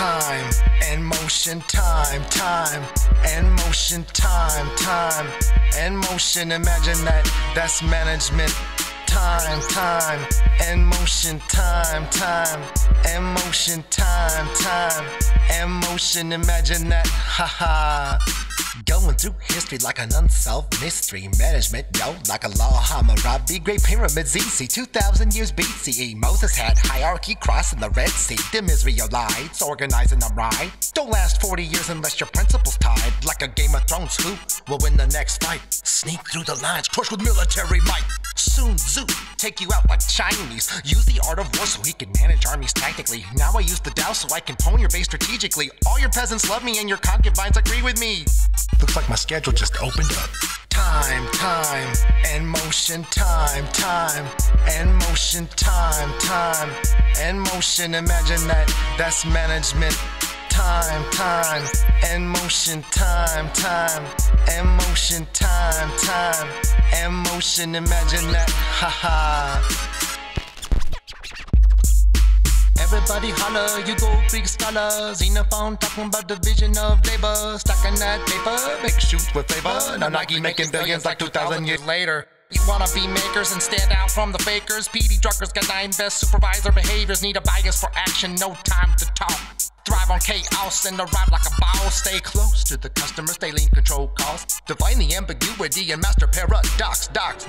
time and motion, time and motion, time and motion. Imagine that's management. Time and motion, time and motion, time and motion. Imagine that, haha. Going through history like an unsolved mystery. Management, yo, like a law Hammurabi. Great Pyramids easy, 2,000 years BCE. Moses had hierarchy crossing the Red Sea. Them Israelites organizing them right. Don't last 40 years unless your principles tied. Like a Game of Thrones, who will win the next fight? Sneak through the lines, crush with military might. Sun Tzu, take you out like Chinese. Use the art of war so he can manage armies tactically. Now I use the Tao so I can pwn your base strategically. All your peasants love me and your concubines agree with me. Looks like my schedule just opened up. Time and motion, time and motion, time and motion. Imagine that's management. Time and motion, time and motion, time and motion. Imagine that, haha. Everybody holler, you go Greek scholar. Xenophon talking about division of labor. Stacking that paper, make shoes with flavor. Now Nike making billions like 2,000 years later. You wanna be makers and stand out from the fakers. PD druckers got 9 best supervisor behaviors. Need a bias for action, no time to talk. Thrive on chaos and arrive like a boss. Stay close to the customer, stay lean, control costs. Define the ambiguity and master paradox. Docs.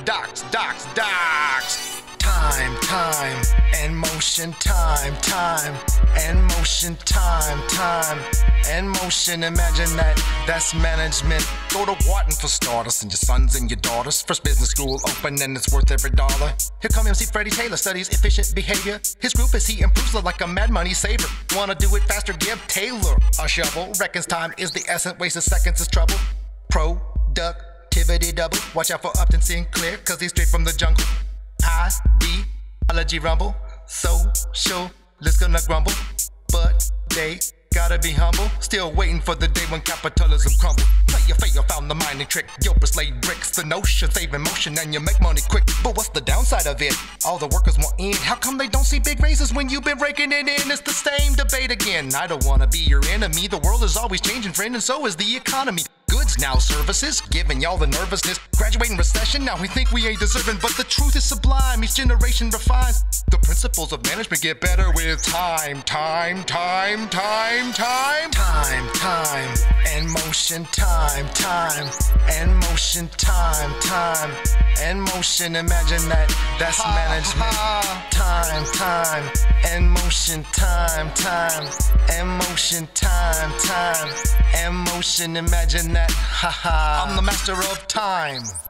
Time and motion, time and motion, time and motion. Imagine that's management. Go to Wharton for starters, and your sons and your daughters. First business school open and it's worth every dollar. Here come MC Freddie Taylor, studies efficient behavior. His group as he improves like a mad money saver. Wanna do it faster, give Taylor a shovel. Reckons time is the essence, wasted seconds is trouble. Productivity double. Watch out for Upton Sinclair, cause he's straight from the jungle. Ideology rumble, socialists gonna grumble, but they gotta be humble. Still waiting for the day when capitalism crumble. Play your fail, found the mining trick. Gilbert laid bricks, the notion save in motion and you make money quick. But what's the downside of it? All the workers want in. How come they don't see big raises when you've been raking it in? It's the same debate again. I don't wanna be your enemy. The world is always changing, friend, and so is the economy. Goods now services, giving y'all the nervousness. Graduating recession, now we think we ain't deserving, but the truth is sublime. Each generation refines. The principles of management get better with time and motion, time and motion, time and motion. Imagine that's management. Time and motion, time and motion, time and motion. Imagine that, haha. I'm the master of time.